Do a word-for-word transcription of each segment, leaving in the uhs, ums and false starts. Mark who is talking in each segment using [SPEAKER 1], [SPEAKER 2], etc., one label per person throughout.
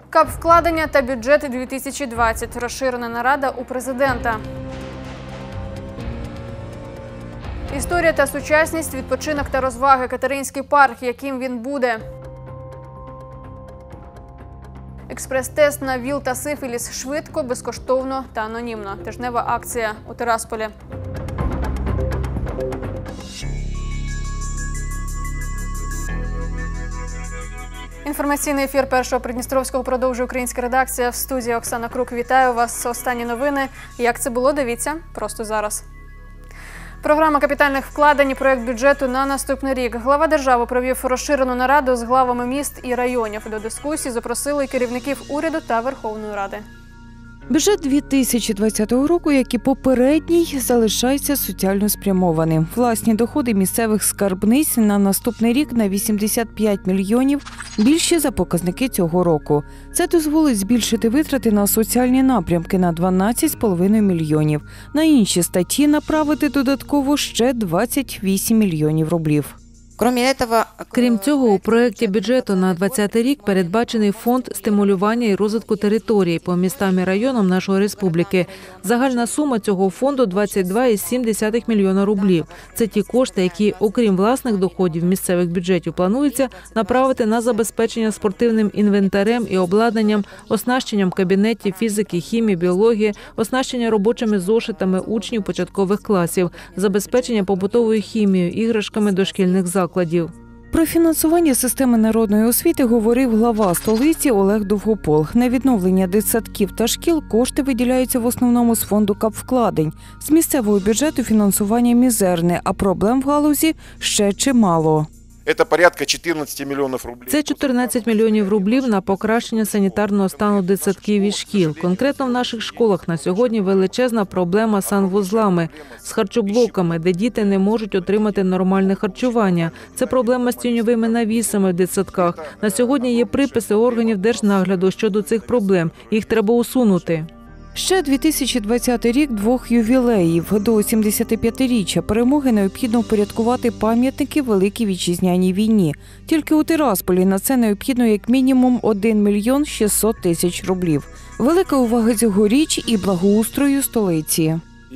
[SPEAKER 1] Капвкладення та бюджет дві тисячі двадцять. Розширена нарада у президента. Історія та сучасність, відпочинок та розваги. Катеринський парк, яким він буде. Експрес-тест на ВІЛ та сифіліс швидко, безкоштовно та анонімно. Тижнева акція у Тирасполі. Інформаційний ефір Першого Придністровського продовжує українська редакція. В студії Оксана Крук. Вітаю вас. Останні новини. Як це було, дивіться просто зараз. Програма капітальних вкладень і проєкт бюджету на наступний рік. Глава держави провів розширену нараду з главами міст і районів. До дискусії запросили керівників уряду та Верховної Ради.
[SPEAKER 2] Бюджет дві тисячі двадцятого року, як і попередній, залишається соціально спрямованим. Власні доходи місцевих скарбниць на наступний рік на вісімдесят п'ять мільйонів більші за показники цього року. Це дозволить збільшити витрати на соціальні напрямки на дванадцять з половиною мільйонів. На інші статті направити додатково ще двадцять вісім мільйонів рублів.
[SPEAKER 3] Крім цього, у проєкті бюджету на двадцятий рік передбачений фонд стимулювання і розвитку територій по містам і районам нашої республіки. Загальна сума цього фонду – двадцять два цілих сім десятих мільйона рублів. Це ті кошти, які, окрім власних доходів місцевих бюджетів, планується направити на забезпечення спортивним інвентарем і обладнанням, оснащенням кабінетів фізики, хімії, біології, оснащення робочими зошитами учнів початкових класів, забезпечення побутовою хімією, іграшками дошкільних закладів.
[SPEAKER 2] Про фінансування системи народної освіти говорив глава столиці Олег Довгопол. На відновлення дитсадків та шкіл кошти виділяються в основному з фонду капвкладень. З місцевого бюджету фінансування мізерне, а проблем в галузі ще чимало.
[SPEAKER 4] Це порядка чотирнадцять мільйонів рублів.
[SPEAKER 3] Це чотирнадцять мільйонів рублів на покращення санітарного стану дитсадків і шкіл. Конкретно в наших школах на сьогодні величезна проблема з санвузлами, з харчоблоками, де діти не можуть отримати нормальне харчування. Це проблема з тіньовими навісами в дитсадках. На сьогодні є приписи органів держнагляду щодо цих проблем. Їх треба усунути.
[SPEAKER 2] Ще дві тисячі двадцятий рік двох ювілеїв. До сімдесятип'ятиріччя перемоги необхідно впорядкувати пам'ятники Великій Вітчизняній війні. Тільки у Тирасполі на це необхідно як мінімум один мільйон шістсот тисяч рублів. Велика увага цьогоріч і благоустрою столиці.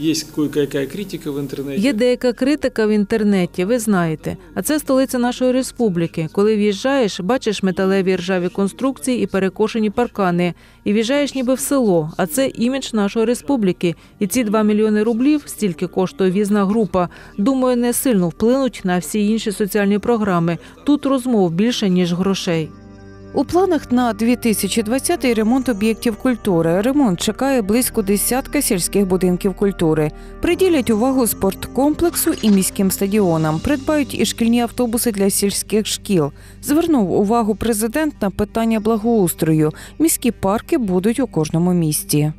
[SPEAKER 3] Є деяка критика в інтернеті, ви знаєте. А це столиця нашої республіки. Коли в'їжджаєш, бачиш металеві ржаві конструкції і перекошені паркани. І в'їжджаєш ніби в село. А це імідж нашої республіки. І ці два мільйони рублів, стільки коштує в'їзна група, думаю, не сильно вплинуть на всі інші соціальні програми. Тут розмов більше, ніж грошей.
[SPEAKER 2] У планах на дві тисячі двадцятий ремонт об'єктів культури. Ремонт чекає близько десятка сільських будинків культури. Приділять увагу спорткомплексу і міським стадіонам. Придбають і шкільні автобуси для сільських шкіл. Звернув увагу президент на питання благоустрою. Міські парки будуть у кожному місті.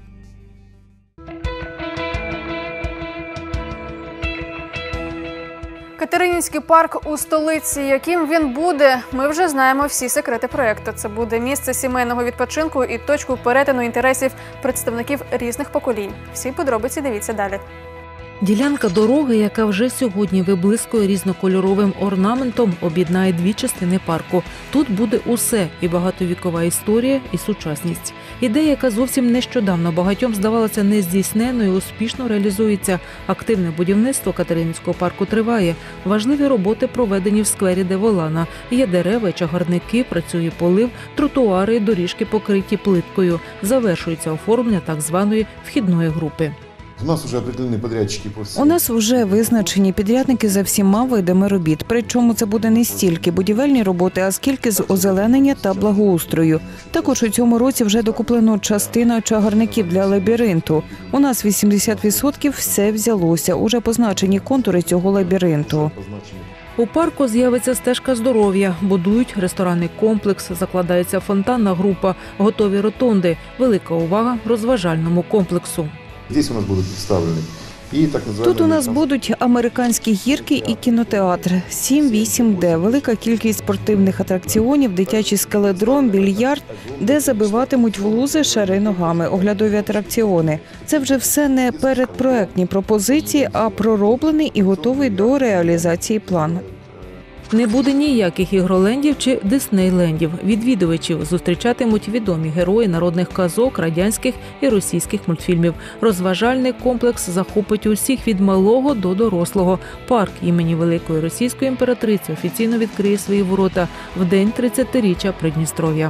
[SPEAKER 1] Катеринівський парк у столиці. Яким він буде, ми вже знаємо всі секрети проєкту. Це буде місце сімейного відпочинку і точку перетину інтересів представників різних поколінь. Всі подробиці дивіться далі.
[SPEAKER 3] Ділянка дороги, яка вже сьогодні виблискує різнокольоровим орнаментом, об'єднає дві частини парку. Тут буде усе – і багатовікова історія, і сучасність. Ідея, яка зовсім нещодавно багатьом здавалася нездійсненною, успішно реалізується. Активне будівництво Катеринівського парку триває. Важливі роботи проведені в сквері Деволана. Є дерева і чагарники, працює полив, тротуари і доріжки покриті плиткою. Завершується оформлення так званої вхідної групи.
[SPEAKER 4] У нас вже определені підрядчики по всім.
[SPEAKER 2] У нас вже визначені підрядники за всіма видами робіт. Причому це буде не стільки будівельні роботи, а скільки з озеленення та благоустрою. Також у цьому році вже докуплено частина чагарників для лабіринту. У нас вісімдесят відсотків все взялося. Уже позначені контури цього лабіринту.
[SPEAKER 3] У парку з'явиться стежка здоров'я, будують ресторанний комплекс, закладається фонтанна група, готові ротонди. Велика увага розважальному комплексу.
[SPEAKER 4] Здесь у нас будуть представлені і так називаємо.
[SPEAKER 2] Тут у нас будуть американські гірки і кінотеатр, сім-вісім де, велика кількість спортивних атракціонів, дитячий скеледром, більярд, де забиватимуть в лузи шари ногами, оглядові атракціони. Це вже все не передпроектні пропозиції, а пророблений і готовий до реалізації план.
[SPEAKER 3] Не буде ніяких ігролендів чи диснейлендів. Відвідувачів зустрічатимуть відомі герої народних казок, радянських і російських мультфільмів. Розважальний комплекс захопить усіх від малого до дорослого. Парк імені Великої Російської імператриці офіційно відкриє свої ворота в день тридцятиріччя Придністров'я.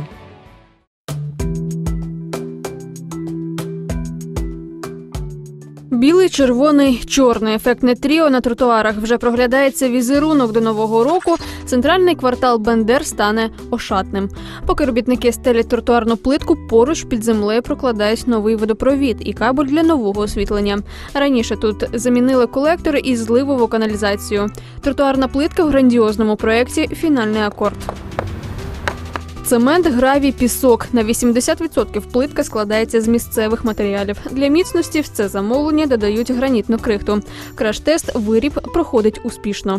[SPEAKER 1] Білий, червоний, чорний. Ефектне тріо на тротуарах. Вже проглядається візерунок до Нового року. Центральний квартал Бендер стане ошатним. Поки робітники стелять тротуарну плитку, поруч під землею прокладають новий водопровід і кабель для нового освітлення. Раніше тут замінили колектори і зливову каналізацію. Тротуарна плитка в грандіозному проєкті «Фінальний акорд». Цемент, гравій, пісок. На вісімдесят відсотків плитка складається з місцевих матеріалів. Для міцності в це замовлення додають гранітну крихту. Краш-тест виріб проходить успішно.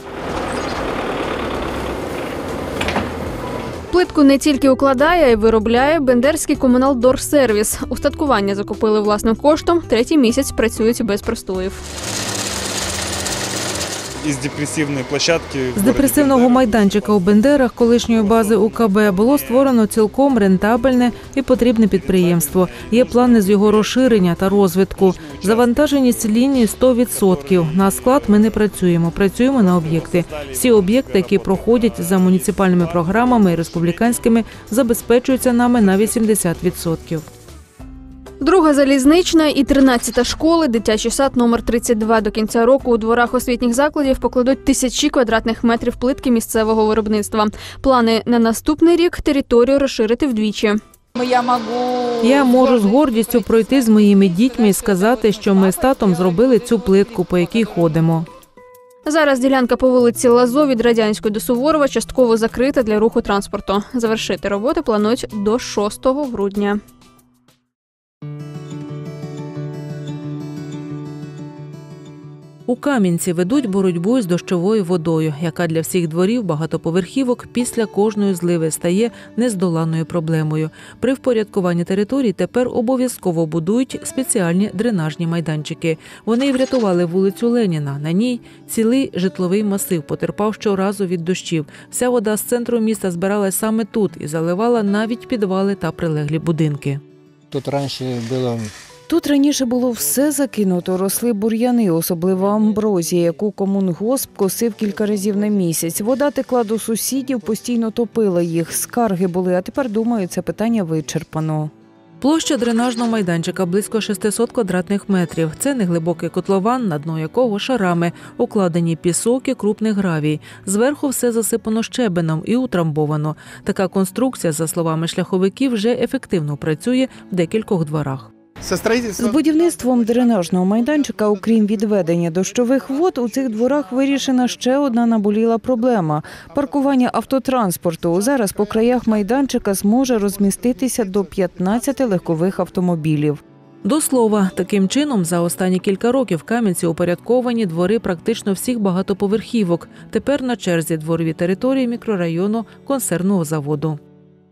[SPEAKER 1] Плитку не тільки укладає, а й виробляє Бендерський комуналдорсервіс. Устаткування закупили власним коштом. Третій місяць працюють без простоїв.
[SPEAKER 5] Із депресивної площадки
[SPEAKER 3] З депресивного майданчика у Бендерах колишньої бази У Ка Бе було створено цілком рентабельне і потрібне підприємство. Є плани з його розширення та розвитку. Завантаженість лінії сто відсотків. На склад ми не працюємо, працюємо на об'єкти. Всі об'єкти, які проходять за муніципальними програмами і республіканськими, забезпечуються нами на вісімдесят відсотків.
[SPEAKER 1] Друга залізнична і тринадцята школи, дитячий сад номер тридцять два. До кінця року у дворах освітніх закладів покладуть тисячі квадратних метрів плитки місцевого виробництва. Плани на наступний рік – територію розширити вдвічі.
[SPEAKER 3] Я можу з гордістю пройти з моїми дітьми і сказати, що ми з татом зробили цю плитку, по якій ходимо.
[SPEAKER 1] Зараз ділянка по вулиці Лазо від Радянської до Суворова частково закрита для руху транспорту. Завершити роботи планують до шостого грудня.
[SPEAKER 3] У Кам'янці ведуть боротьбу з дощовою водою, яка для всіх дворів багатоповерхівок після кожної зливи стає нездоланною проблемою. При впорядкуванні територій тепер обов'язково будують спеціальні дренажні майданчики. Вони й врятували вулицю Леніна. На ній цілий житловий масив потерпав щоразу від дощів. Вся вода з центру міста збиралась саме тут і заливала навіть підвали та прилеглі будинки.
[SPEAKER 6] Тут раніше було...
[SPEAKER 2] Тут раніше було все закинуто, росли бур'яни, особливо амброзія, яку комунгосп косив кілька разів на місяць. Вода текла до сусідів, постійно топила їх, скарги були, а тепер, думаю, це питання вичерпано.
[SPEAKER 3] Площа дренажного майданчика близько шістсот квадратних метрів. Це неглибокий котлован, на дно якого шарами укладені пісок і крупний гравій. Зверху все засипано щебеном і утрамбовано. Така конструкція, за словами шляховиків, вже ефективно працює в декількох дворах.
[SPEAKER 2] З будівництвом дренажного майданчика, окрім відведення дощових вод, у цих дворах вирішена ще одна наболіла проблема – паркування автотранспорту. Зараз по краях майданчика зможе розміститися до п'ятнадцяти легкових автомобілів.
[SPEAKER 3] До слова, таким чином за останні кілька років в Кам'янці упорядковані двори практично всіх багатоповерхівок. Тепер на черзі дворові території мікрорайону консервного заводу.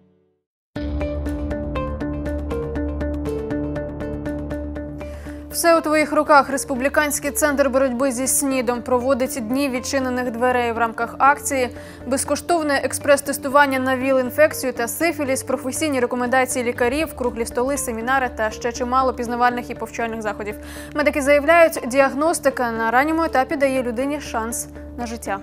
[SPEAKER 1] Все у твоїх руках. Республіканський центр боротьби зі СНІДом проводить дні відчинених дверей в рамках акції. Безкоштовне експрес-тестування на ВІЛ-інфекцію та сифіліс, професійні рекомендації лікарів, круглі столи, семінари та ще чимало пізнавальних і повчальних заходів. Медики заявляють, діагностика на ранньому етапі дає людині шанс на життя.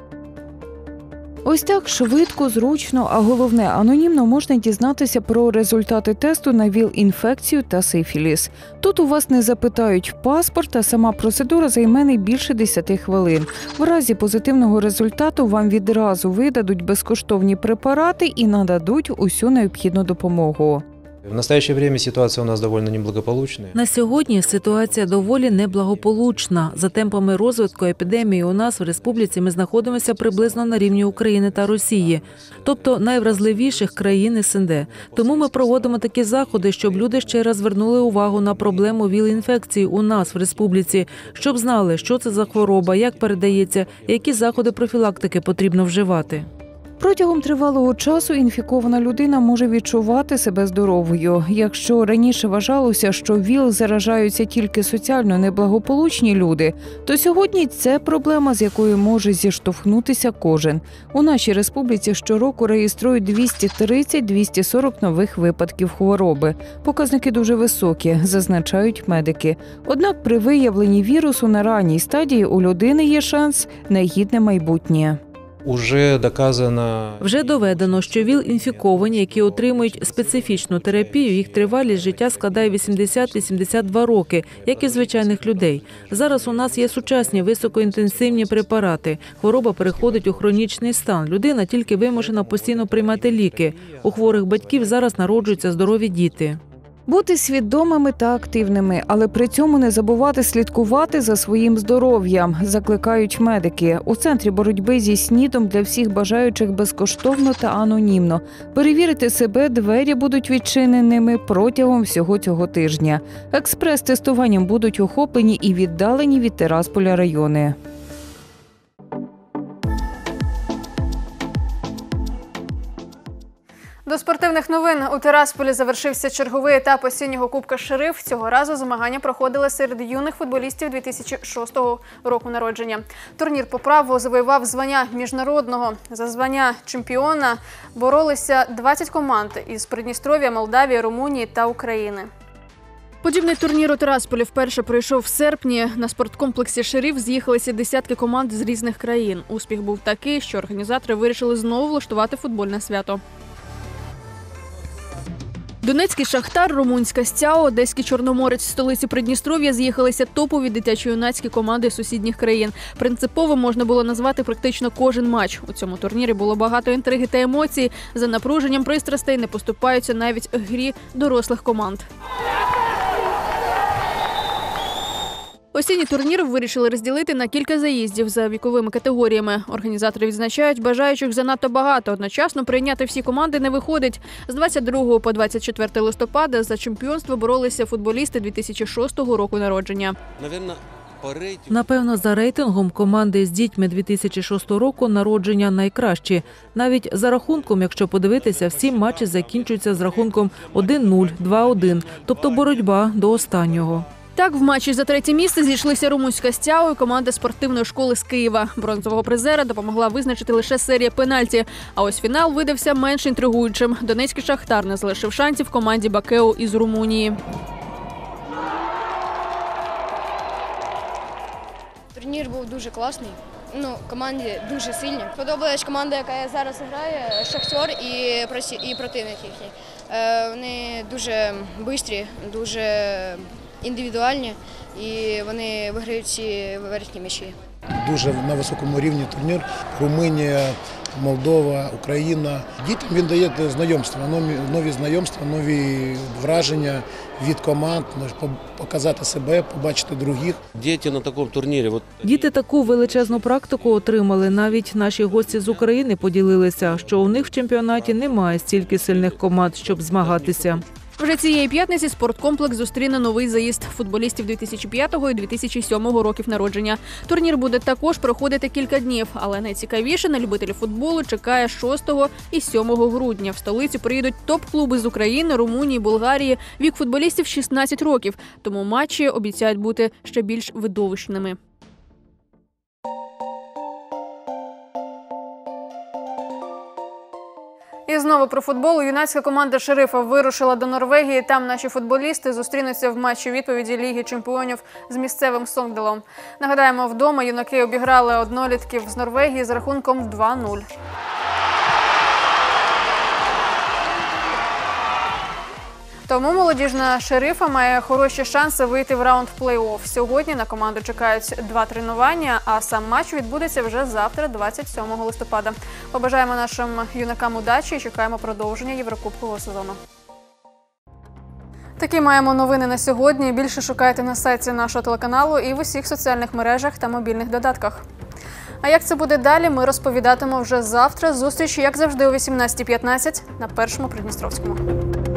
[SPEAKER 2] Ось так швидко, зручно, а головне, анонімно можна дізнатися про результати тесту на ВІЛ-інфекцію та сифіліс. Тут у вас не запитають паспорт, а сама процедура займе не більше десяти хвилин. В разі позитивного результату вам відразу видадуть безкоштовні препарати і нададуть усю необхідну допомогу.
[SPEAKER 6] В настоящее время ситуация у нас довольно неблагополучная.
[SPEAKER 3] На сьогодні ситуація доволі неблагополучна. За темпами розвитку епідемії у нас в республіці ми знаходимося приблизно на рівні України та Росії, тобто найвразливіших країн ес ен де. Тому ми проводимо такі заходи, щоб люди ще раз звернули увагу на проблему ВІЛ-інфекції у нас в республіці, щоб знали, що це за хвороба, як передається, які заходи профілактики потрібно вживати.
[SPEAKER 2] Протягом тривалого часу інфікована людина може відчувати себе здоровою. Якщо раніше вважалося, що ВІЛ заражаються тільки соціально неблагополучні люди, то сьогодні це проблема, з якою може зіштовхнутися кожен. У нашій республіці щороку реєструють двісті тридцять - двісті сорок нових випадків хвороби. Показники дуже високі, зазначають медики. Однак при виявленні вірусу на ранній стадії у людини є шанс на гідне майбутнє.
[SPEAKER 6] Уже доказано...
[SPEAKER 3] Вже доведено, що ВІЛ-інфіковані, які отримують специфічну терапію, їх тривалість життя складає вісімдесят - вісімдесят два роки, як і звичайних людей. Зараз у нас є сучасні високоінтенсивні препарати. Хвороба переходить у хронічний стан. Людина тільки вимушена постійно приймати ліки. У хворих батьків зараз народжуються здорові діти.
[SPEAKER 2] Бути свідомими та активними, але при цьому не забувати слідкувати за своїм здоров'ям, закликають медики. У центрі боротьби зі СНІДом для всіх бажаючих безкоштовно та анонімно. Перевірити себе двері будуть відчиненими протягом всього цього тижня. Експрес-тестуванням будуть охоплені і віддалені від Тирасполя райони.
[SPEAKER 1] До спортивних новин. У Тирасполі завершився черговий етап осіннього Кубка «Шериф». Цього разу змагання проходили серед юних футболістів дві тисячі шостого року народження. Турнір по праву завоював звання міжнародного. За звання чемпіона боролися двадцять команд із Придністров'я, Молдавії, Румунії та України. Подібний турнір у Тирасполі вперше пройшов в серпні. На спорткомплексі «Шериф» з'їхалися десятки команд з різних країн. Успіх був такий, що організатори вирішили знову влаштувати футбольне свято. Донецький «Шахтар», румунська «Стяо», одеський «Чорноморець», столиці Придністров'я з'їхалися топові дитячо-юнацькі команди сусідніх країн. Принциповим можна було назвати практично кожен матч. У цьому турнірі було багато інтриги та емоцій. За напруженням пристрастей не поступаються навіть грі дорослих команд. Осінній турнір вирішили розділити на кілька заїздів за віковими категоріями. Організатори відзначають, бажаючих занадто багато. Одночасно прийняти всі команди не виходить. З двадцять другого по двадцять четверте листопада за чемпіонство боролися футболісти дві тисячі шостого року народження.
[SPEAKER 3] Напевно, за рейтингом команди з дітьми дві тисячі шостого року народження найкращі. Навіть за рахунком, якщо подивитися, всі матчі закінчуються з рахунком один нуль, два один, тобто боротьба до останнього.
[SPEAKER 1] Так, в матчі за третє місце зійшлися румунська «Стяо» і команда спортивної школи з Києва. Бронзового призера допомогла визначити лише серія пенальті. А ось фінал видався менш інтригуючим. Донецький «Шахтар» не залишив шансів команді «Бакеу» із Румунії.
[SPEAKER 7] Турнір був дуже класний. Ну, команди дуже сильні. Подобалась команда, яка зараз грає, «Шахтер» і, і противник їхній. Вони дуже швидкі, дуже індивідуальні, і вони виграють всі верхні м'ячі.
[SPEAKER 8] Дуже на високому рівні турнір. Румунія, Молдова, Україна. Дітям він дає знайомства, нові знайомства, нові враження від команд, показати себе, побачити других.
[SPEAKER 9] Діти на такому турнірі.
[SPEAKER 3] Діти таку величезну практику отримали. Навіть наші гості з України поділилися, що у них в чемпіонаті немає стільки сильних команд, щоб змагатися.
[SPEAKER 1] Вже цієї п'ятниці спорткомплекс зустріне новий заїзд футболістів дві тисячі п'ятого і дві тисячі сьомого років народження. Турнір буде також проходити кілька днів, але найцікавіше на любителів футболу чекає шостого і сьомого грудня. В столицю приїдуть топ-клуби з України, Румунії, Болгарії. Вік футболістів шістнадцять років, тому матчі обіцяють бути ще більш видовищними. І знову про футбол. Юнацька команда «Шерифа» вирушила до Норвегії. Там наші футболісти зустрінуться в матчі відповіді Ліги чемпіонів з місцевим Сонгделом. Нагадаємо, вдома юнаки обіграли однолітків з Норвегії з рахунком два нуль. Тому молодіжна «Шерифа» має хороші шанси вийти в раунд плей-офф. Сьогодні на команду чекають два тренування, а сам матч відбудеться вже завтра, двадцять сьомого листопада. Побажаємо нашим юнакам удачі і чекаємо продовження Єврокубкового сезону. Такі маємо новини на сьогодні. Більше шукайте на сайті нашого телеканалу і в усіх соціальних мережах та мобільних додатках. А як це буде далі, ми розповідатимемо вже завтра. Зустріч, як завжди, о вісімнадцятій п'ятнадцять на Першому Придністровському.